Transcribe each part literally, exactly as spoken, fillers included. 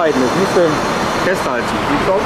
arbeiten, das musst du festhalten. Die Frau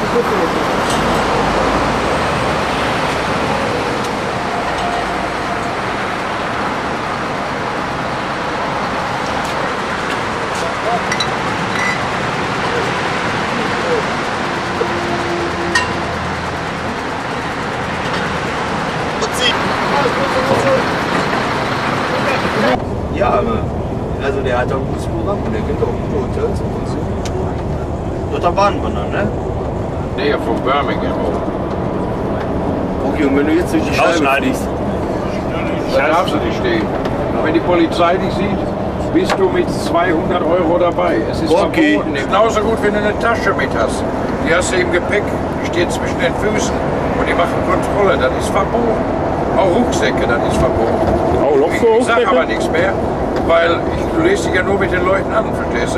Ja, aber also der hat auch ein gutes Programm und der kennt auch gute Hotels und so. Dort da waren wir dann, ne? Nähe von Birmingham. Okay, und wenn du jetzt durch die Scheibe fliegst, Dann darfst du nicht stehen. Wenn die Polizei dich sieht, bist du mit zweihundert Euro dabei. Es ist okay. verboten. Genauso gut, wenn du eine Tasche mit hast. Die hast du im Gepäck, die steht zwischen den Füßen und die machen Kontrolle. Das ist verboten. Auch Rucksäcke, das ist verboten. Oh, noch so Ich sag Rucksäcke? aber nichts mehr, weil ich, du lässt dich ja nur mit den Leuten an, verstehst du?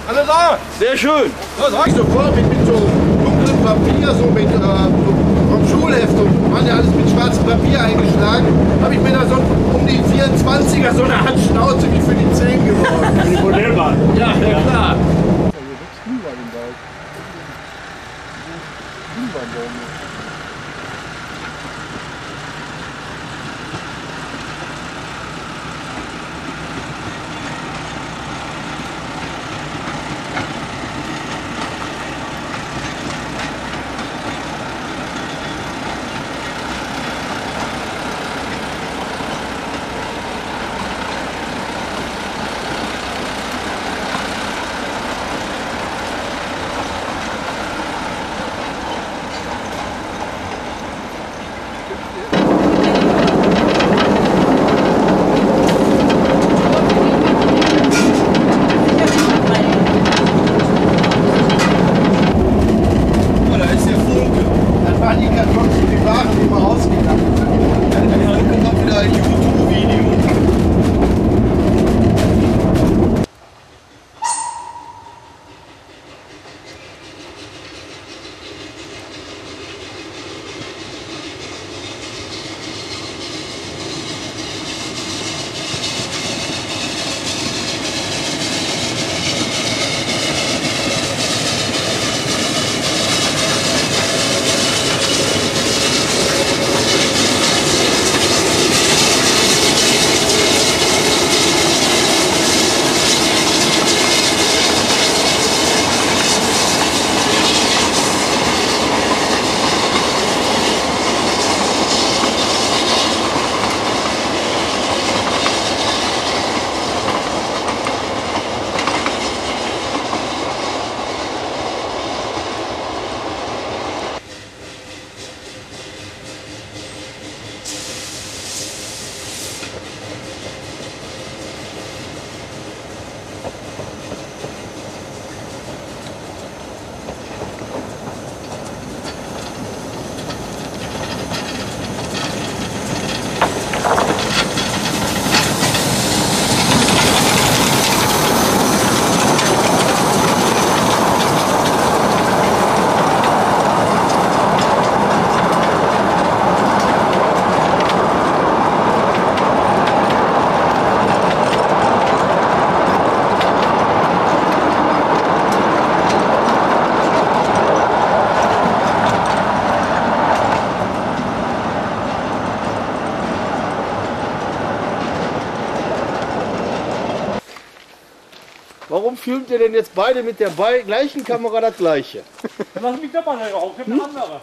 Alle da! Sehr schön. Ja, sag ich sofort, mit, mit so dunklem Papier, so mit äh, so vom Schulheft, und waren ja alles mit schwarzem Papier eingeschlagen, habe ich mir da so um die vierundzwanziger so eine Art Schnauze wie für die zehn geworden. Die Modellbahn. Ja, ja klar. Warum filmt ihr denn jetzt beide mit der gleichen Kamera das gleiche? Dann lass mich doch mal drauf, ich hab eine andere.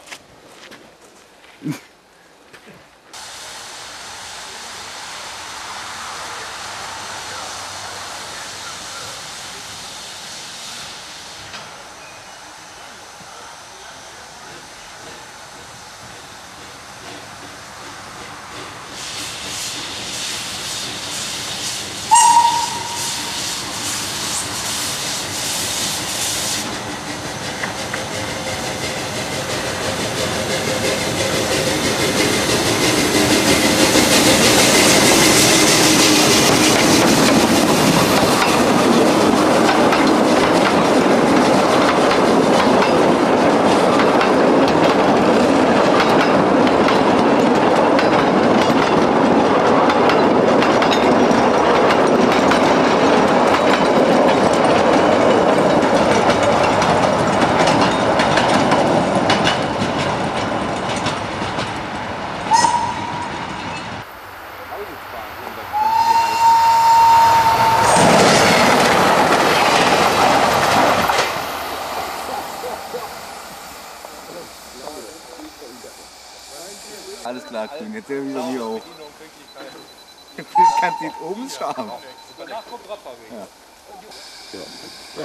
Alles klar, Kühn, jetzt sehen wir hier auch. Du kannst nicht oben schauen. Danach kommt Radfahrweg. Ja. Ja.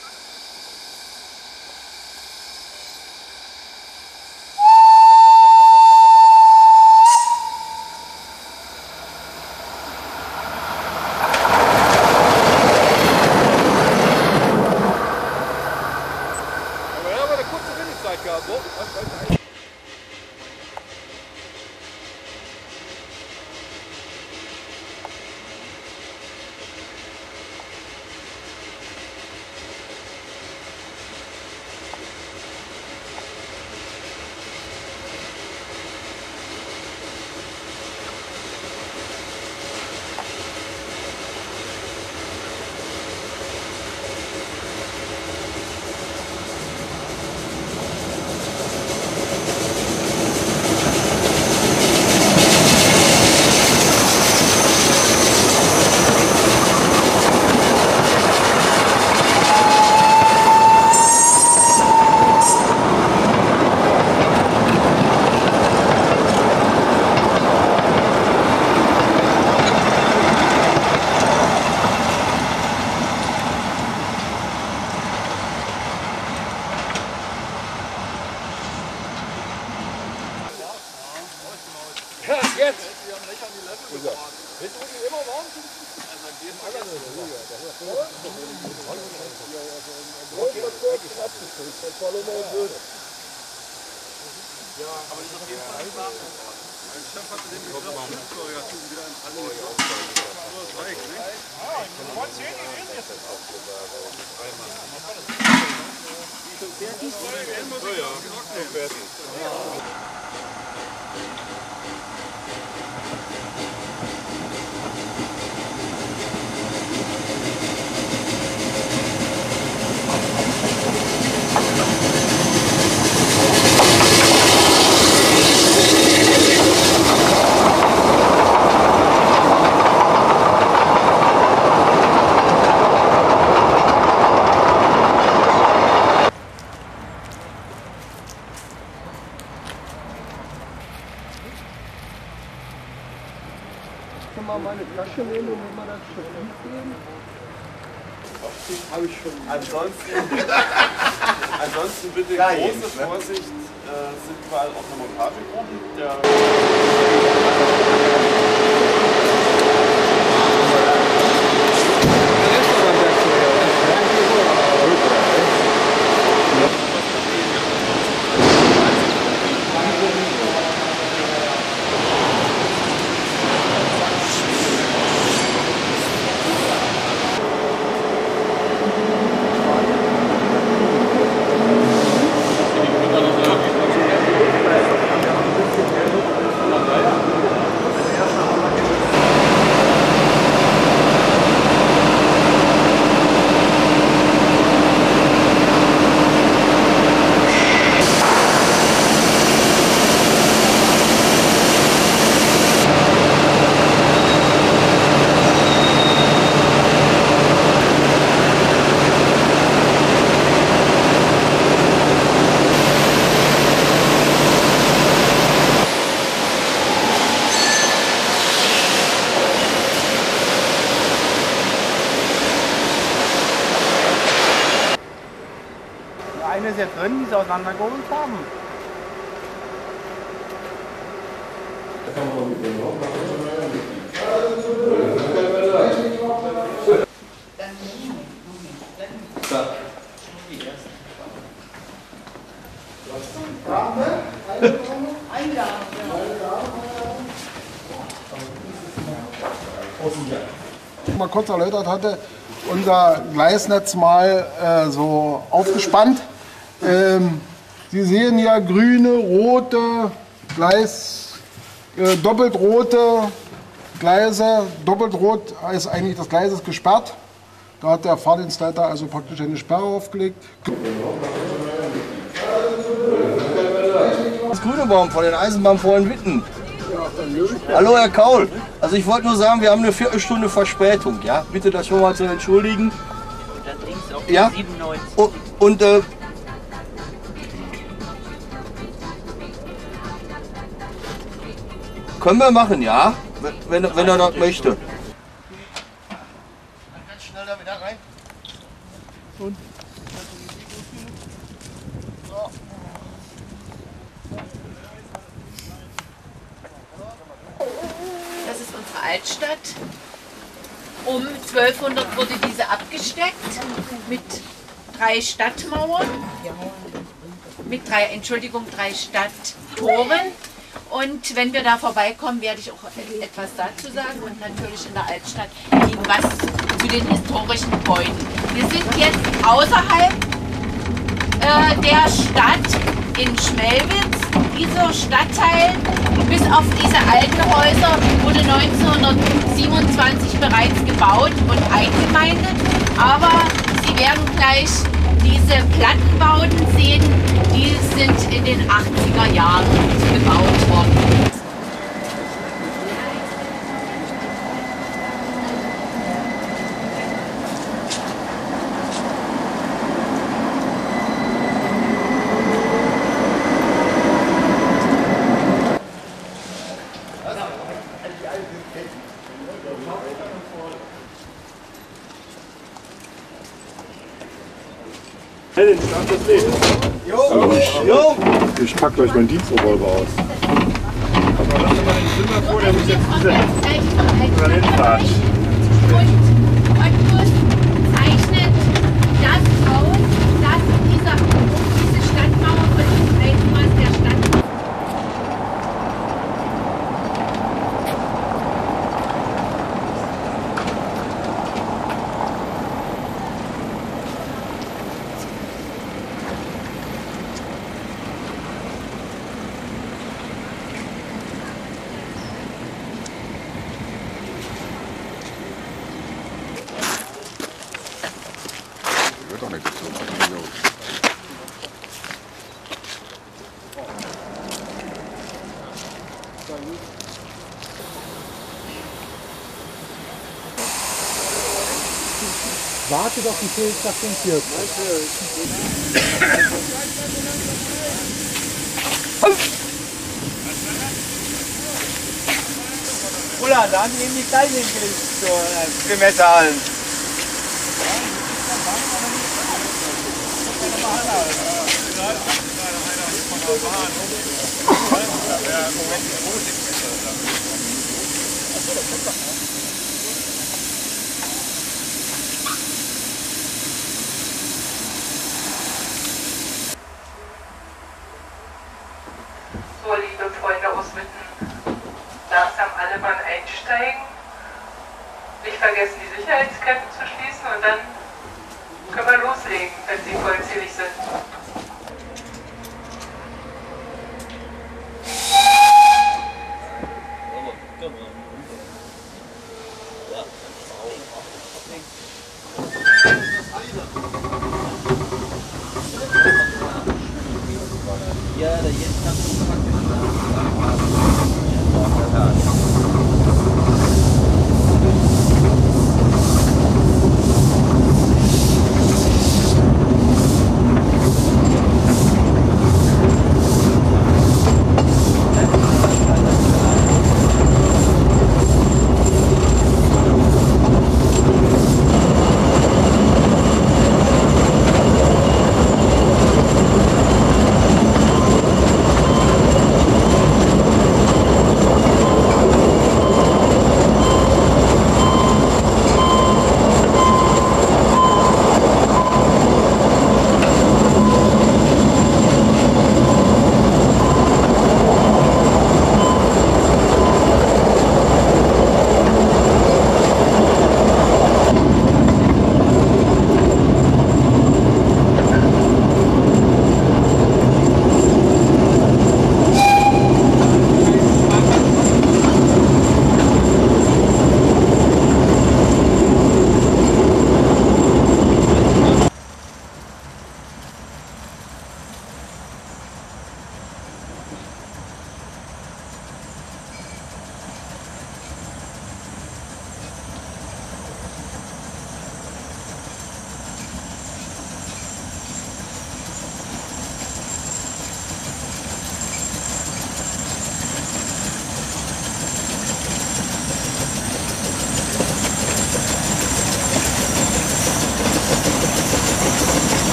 Aber er hat eine kurze Wendigkeit gehabt. So. Mal meine Flasche nehmen und wenn wir das schon geben. Habe ich schon. Ansonsten, ansonsten bitte große Vorsicht, äh, sind überall auch noch Montagegruppen. Der Eine ist jetzt drin, die sie auseinandergeholt haben. Mal kurz erläutert hatte, unser Gleisnetz mal äh, so aufgespannt. Ähm, Sie sehen hier grüne, rote, Gleis, äh, doppelt rote Gleise. Doppelt rot ist eigentlich, das Gleis ist gesperrt. Da hat der Fahrdienstleiter also praktisch eine Sperre aufgelegt. Das Grünebaum von den Eisenbahnfreuen Witten. Hallo Herr Kaul, also ich wollte nur sagen, wir haben eine Viertelstunde Verspätung, ja? Bitte das schon mal zu entschuldigen. Ja? Und, und äh, können wir machen, ja? Wenn, wenn er das möchte. Ganz schnell da wieder rein. Und? Das ist unsere Altstadt. Um zwölfhundert wurde diese abgesteckt mit drei Stadtmauern, mit drei, Entschuldigung, drei Stadttoren. Und wenn wir da vorbeikommen, werde ich auch etwas dazu sagen und natürlich in der Altstadt was zu den historischen Gebäuden. Wir sind jetzt außerhalb äh, der Stadt in Schmelwitz. Dieser Stadtteil, bis auf diese alten Häuser, wurde neunzehnhundertsiebenundzwanzig bereits gebaut und eingemeindet. Aber Sie werden gleich diese Plattenbauten sehen, die sind in den achtziger Jahren gebaut worden. Hey, den Stand des Lebens. Jo! Jo! Ich pack gleich meinen Dienstrevolver aus. Aber lass mal den Zünder vor, der muss jetzt diese Granitfahrt. Und Ottos zeichnet das aus, das Warte doch, die Fehlstation vierzig. Ulla, da haben die eben die Gleise hingelegt, so für Messerhallen. So, liebe Freunde aus Witten, langsam alle beim Einsteigen. Nicht vergessen, die Sicherheitsketten zu schließen und dann können wir loslegen, wenn Sie vollzählig sind. Ja, da jetzt kannst du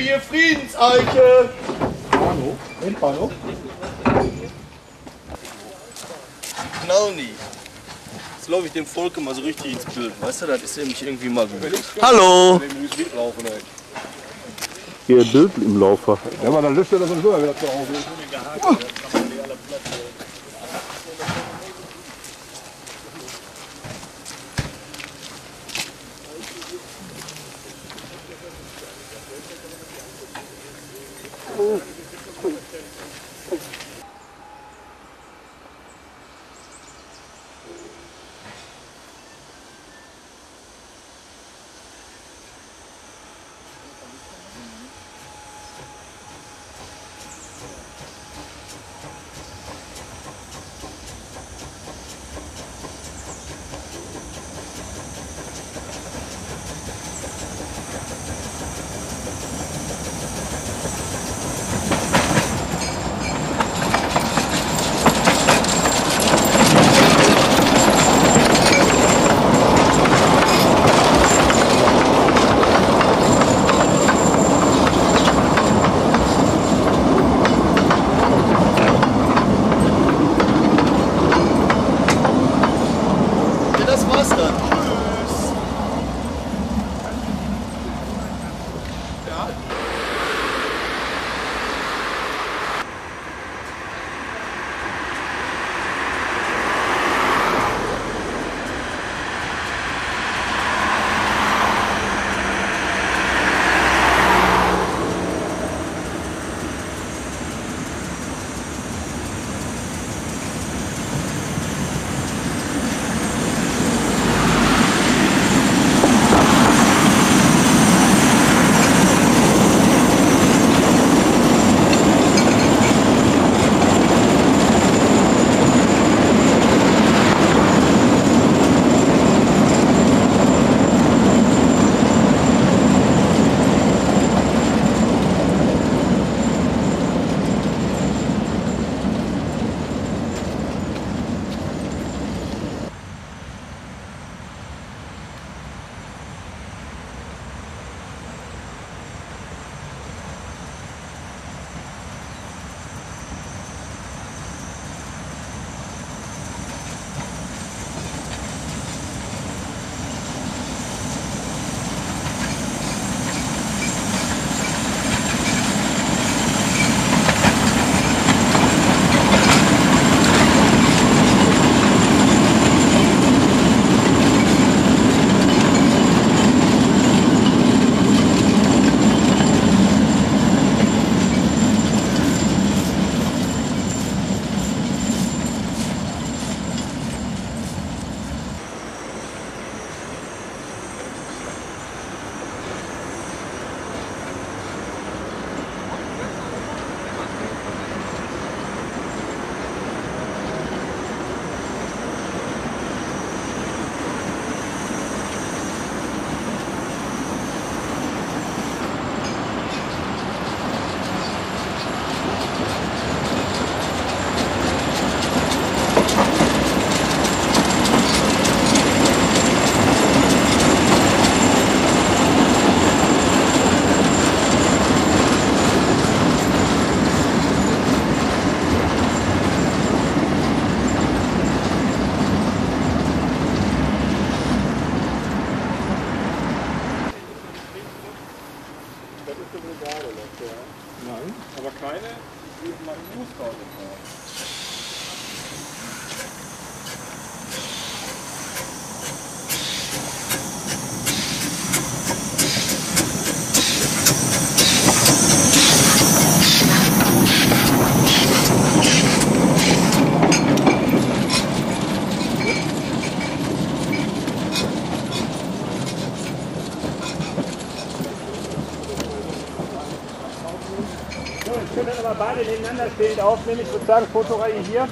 hier Friedenseiche. Bahnhof, Endbahnhof. Knall nie. Jetzt laufe ich dem Volk mal so richtig ins Bild. Weißt du, das ist nämlich irgendwie mal gut. Hallo! Hier Bild im Laufer. Ja, aber dann löscht er das sowieso wieder zu Hause. Nein, aber keine, die mal im Fußball fahren. Jetzt können wir aber beide nebeneinander stehend aufnehmen. Ich würde sagen, Fotoreihe hier.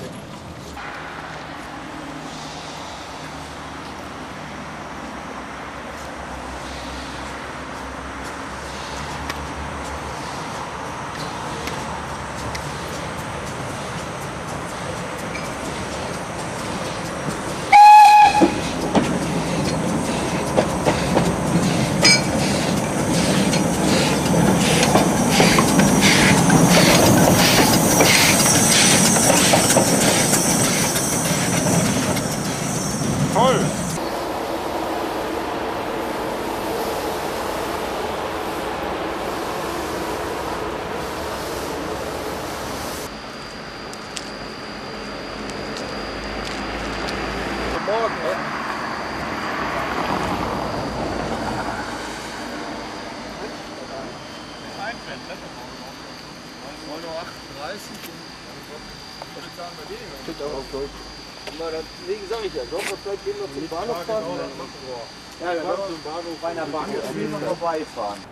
Steht auch auf Deutsch. Aber deswegen sage ich ja, sollen wir vielleicht eben noch zum Bahnhof fahren? Ja, wir wollen zum Bahnhof bei einer Bank noch vorbeifahren.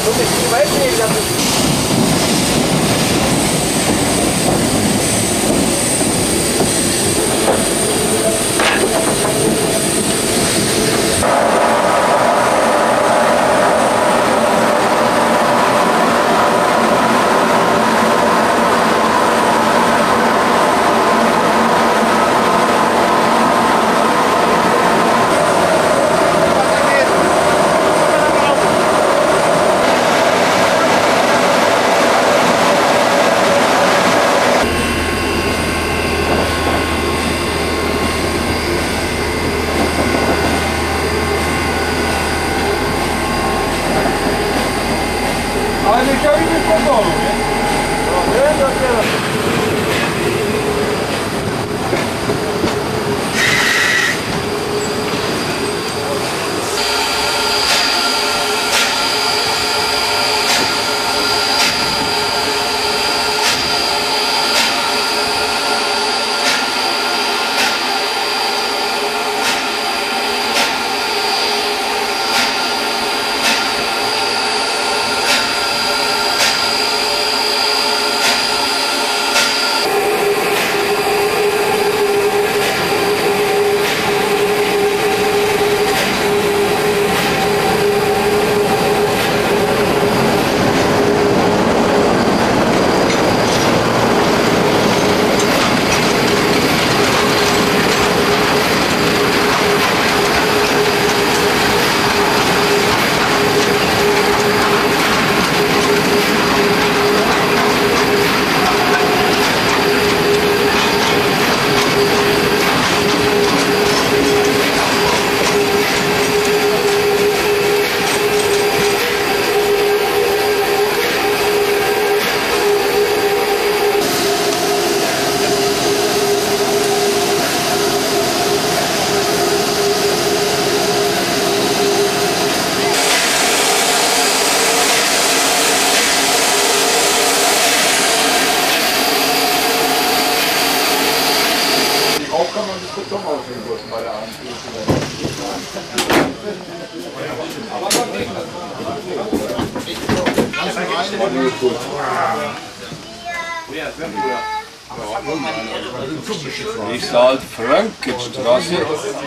Ich sage Frankenstraße.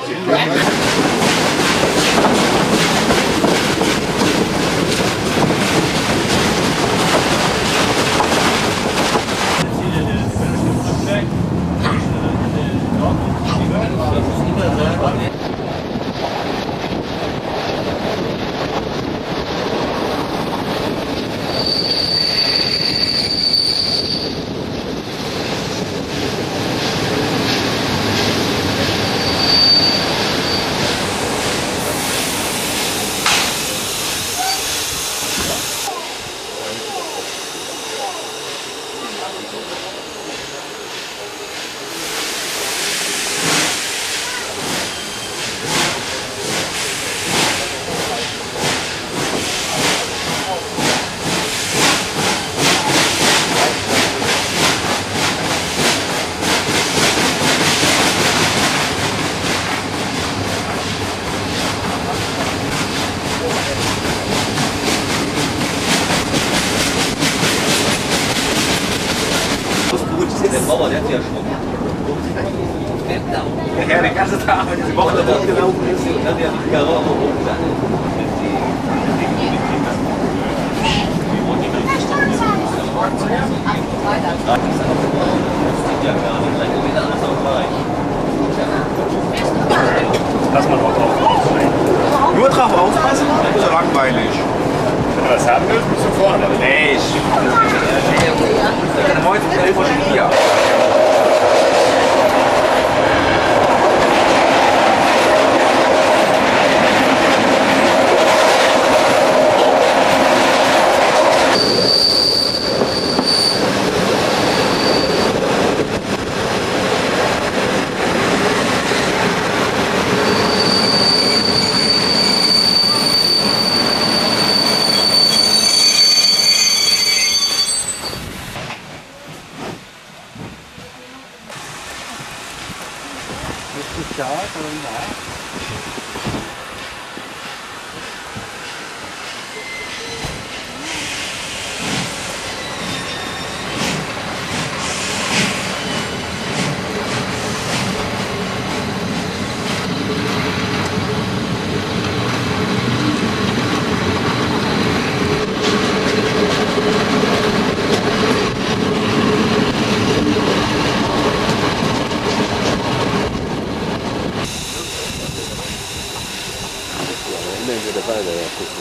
Der Bauer, der hat sich erschrocken. Ja, den ganzen Tag, wenn diese Woche da gelaufen ist und dann ja die Garage Lass mal drauf aufpassen. Nur drauf aufpassen? So langweilig. Wenn du was haben willst, bist du vorne. Nee, ich. Heute elf Uhr vier. nehmen wir dabei, ja, gucken.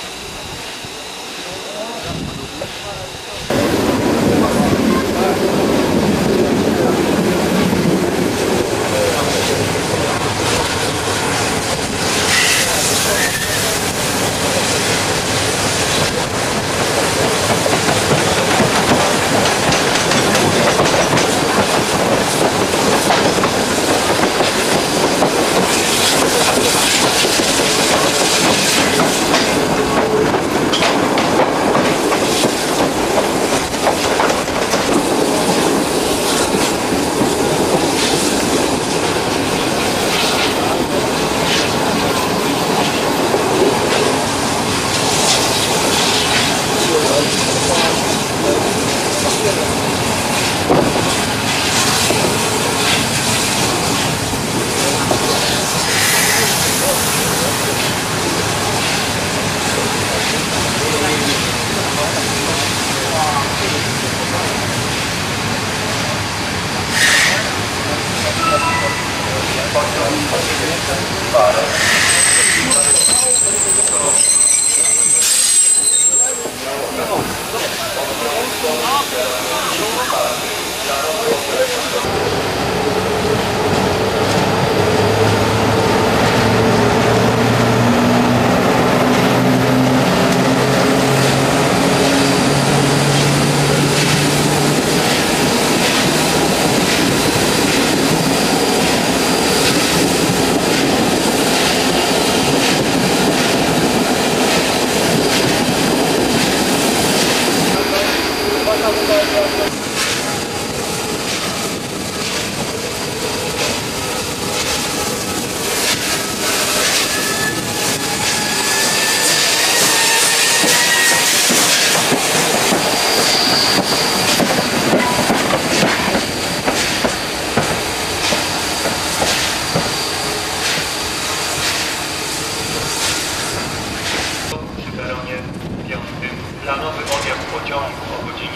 Planowy odjazd pociągu o godzinie.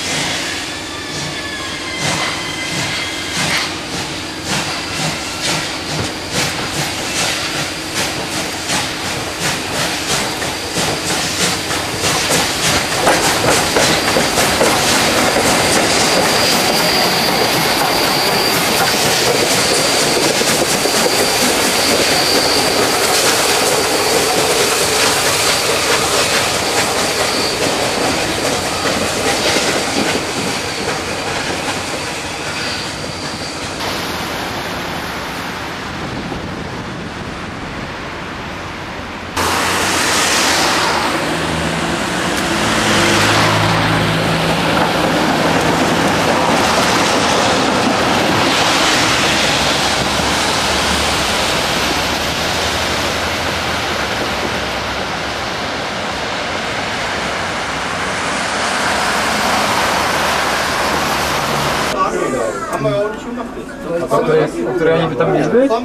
Haben wir ja auch nicht gemacht. A to jest, o której oni by tam mieli być?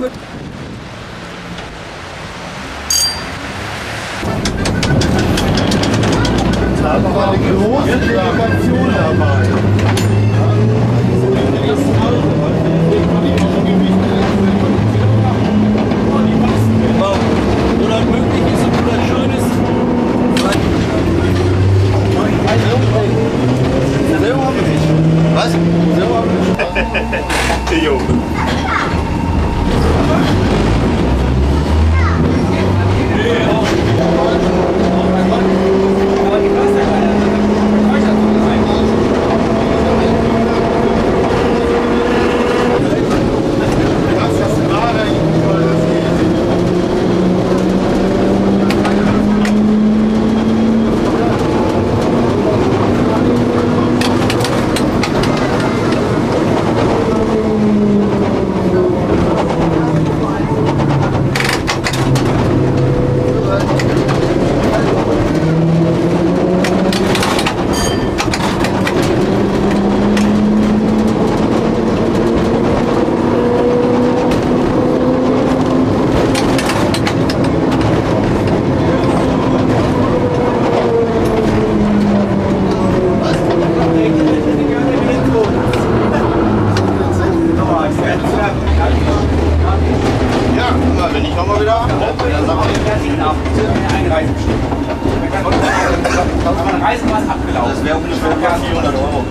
Da war eine große Delegation dabei. Oder möglich ist oder schön ist. Was? Jo. Einreisen bestimmt. Aber eine Reise war es abgelaufen. Das wäre ungefähr vierhundert Euro.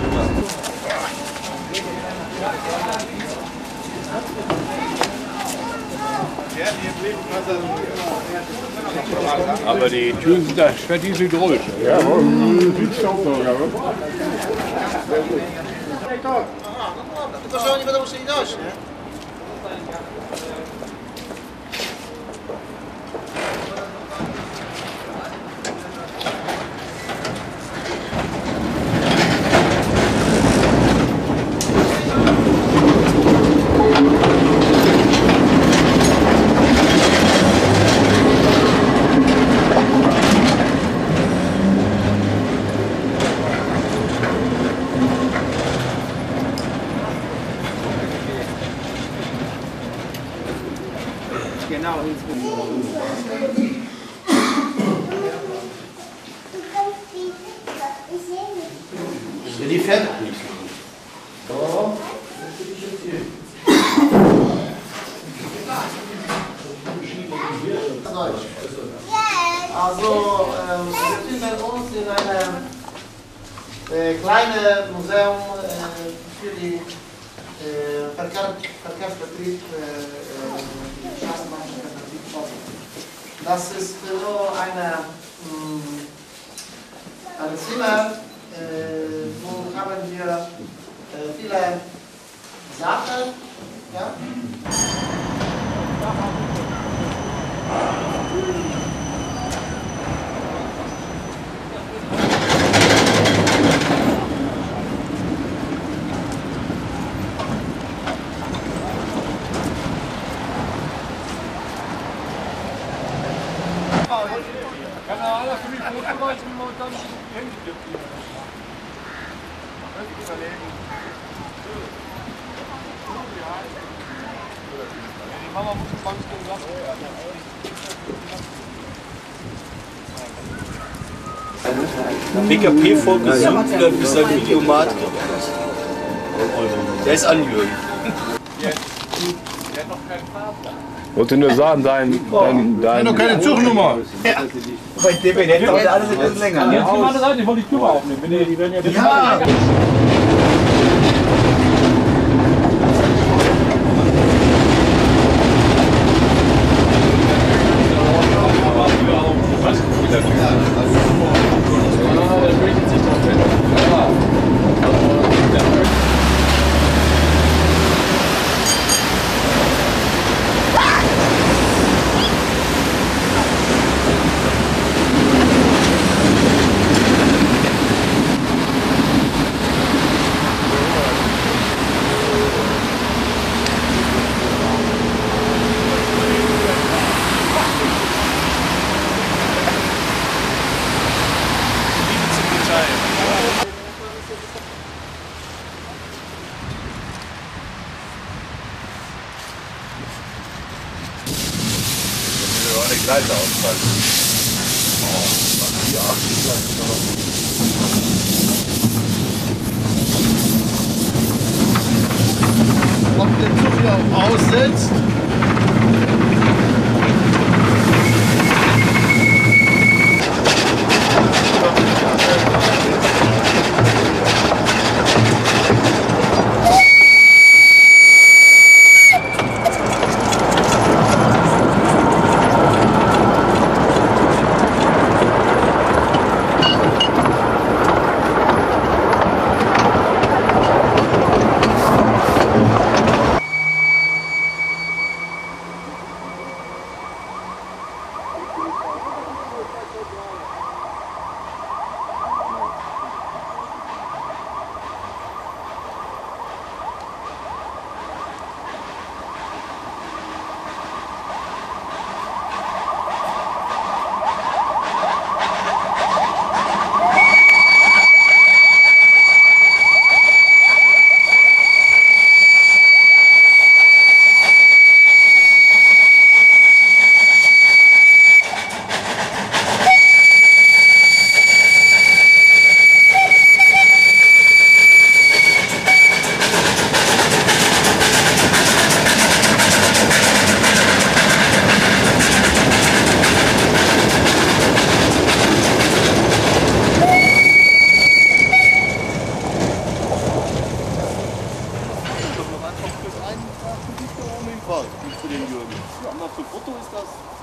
Aber die Türen sind da schwer diese hydraulisch. Ja, viel Staubsauger. To, że oni będą musieli dojść, nie? Genau, Die fährt. Also, ähm, wir befinden uns in einem äh, kleinen Museum äh, für die äh, Verkehr, Verkehrsbetrieb äh, Straßenbahnbetrieb. Das ist so eine, mh, ein Zimmer, äh, wo haben wir äh, viele Sachen. Ja? Kann er alles für mich vorbereiten, wie man dann hängt. Die Mama muss ein Bankstück lassen. B K P-Volk gesund wird bis ein Videomat. Der ist angehörig. Wollte nur sagen, dein. dein, dein noch keine Zugnummer. bei D B, der dauert alles etwas länger. Jetzt mal eine Seite, ich wollte die Tür aufnehmen. Wenn die, die werden ja Ja! Gleise ausfallen. Oh, ja, Ob der Zug hier auch aussetzt.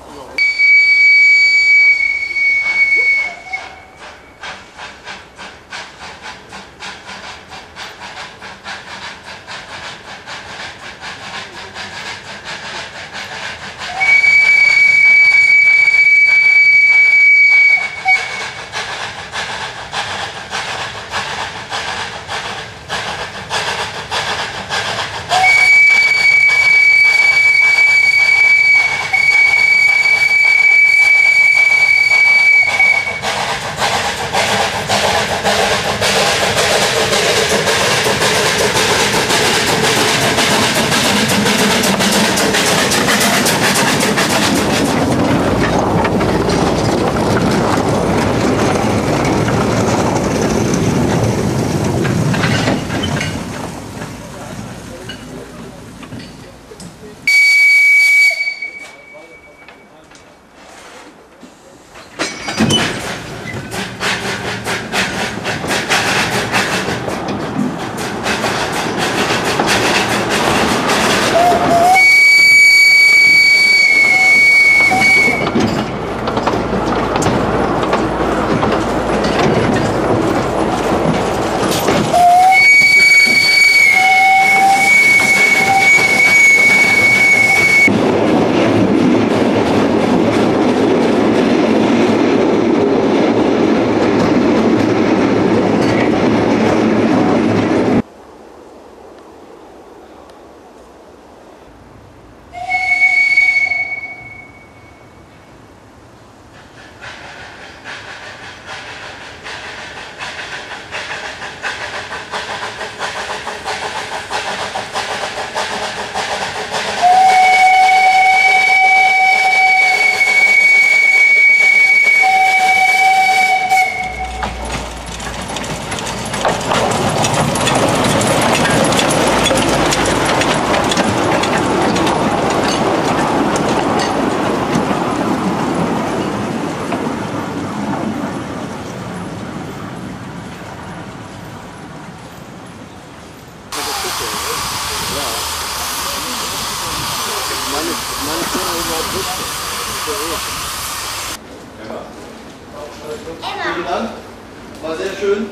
Vielen Dank. War sehr schön.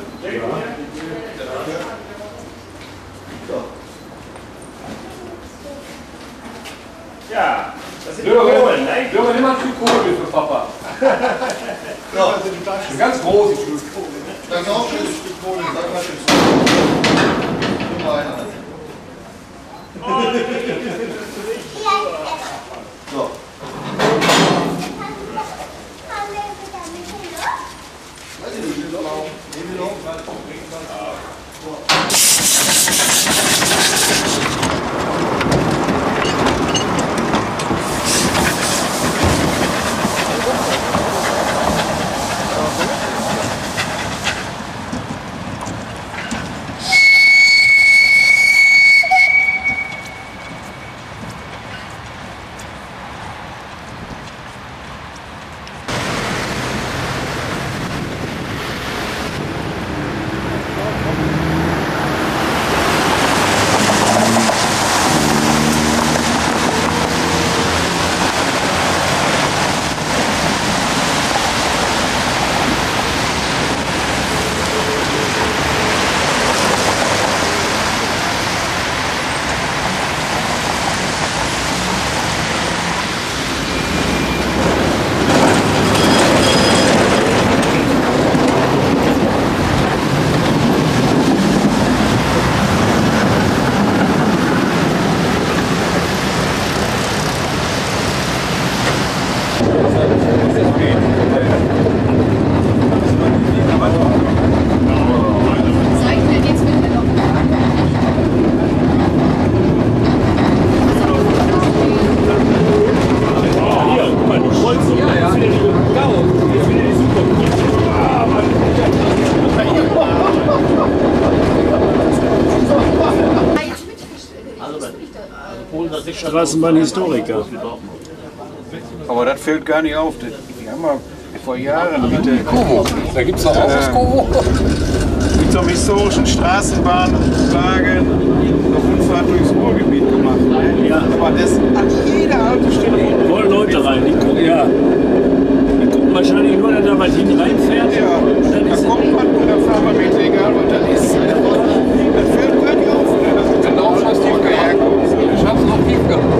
So. Ja, das sind die Kohlen, ne? Jürgen, nimm mal ein Stück Kohle für Papa. Ja, eine ganz große Stück Kohle. Danke auch, schönes Stück Kohle. Sag mal schön. Nummer einer. So. Weiß ich nicht, nehmen wir noch. Straßenbahnhistoriker. Aber das fällt gar nicht auf. Die haben wir vor Jahren mit der Da gibt es doch auch das Kovo. zum historischen Straßenbahnwagen eine Rundfahrt durchs Ruhrgebiet gemacht. Ne? Ja. Aber das an jeder Haltestelle. Wollen Leute rein, die gucken, ja. Die gucken wahrscheinlich nur, dass da was hin reinfährt. Ja, da kommt man und dann fahren wir mit, egal was das ist. Das fällt gar nicht auf. Das ist genau, was die herkommt. Ich hab's noch nie gehabt.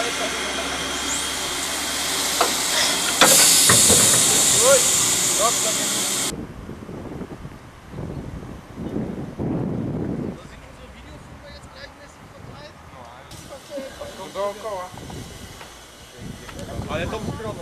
Ale tą stroną.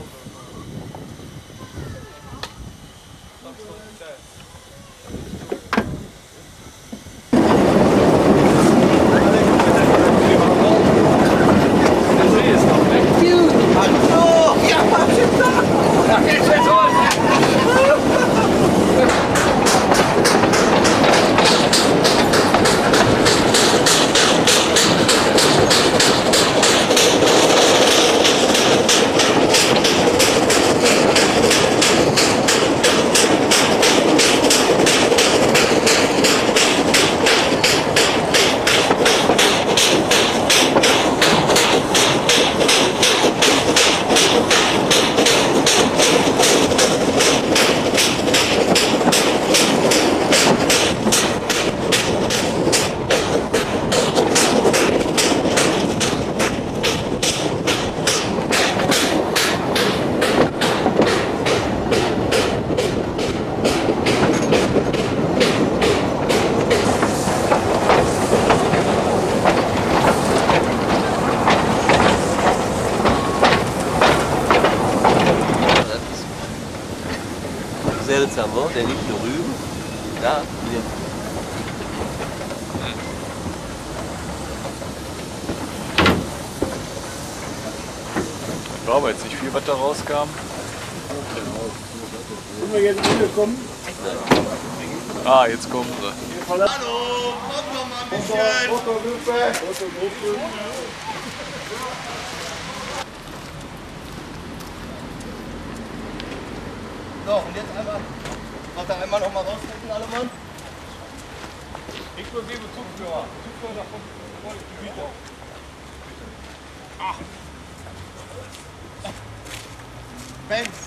Seltsam, oder? Der liegt nur rüben. Da, hier. Ich glaube jetzt nicht viel, was da rauskam. Sind wir jetzt angekommen? Ah, jetzt kommen sie. Hallo, kommt noch mal ein bisschen. Fotogruppe. Fotogruppe. So, und jetzt einmal, macht er einmal noch mal rausstecken, alle Mann. Inklusive Zugführer. Zugführer davon vor die Güte. Ach. Benz.